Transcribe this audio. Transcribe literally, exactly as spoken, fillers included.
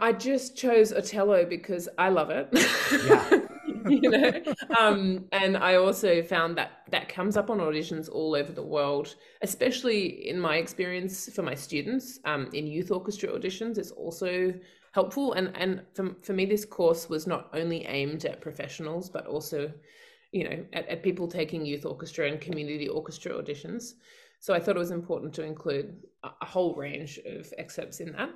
I just chose Otello because I love it. Yeah. You know, um, and I also found that that comes up on auditions all over the world, especially in my experience for my students, um, in youth orchestra auditions. It's also helpful, and and for, for me, this course was not only aimed at professionals, but also, you know, at, at people taking youth orchestra and community orchestra auditions. So I thought it was important to include a, a whole range of excerpts in that.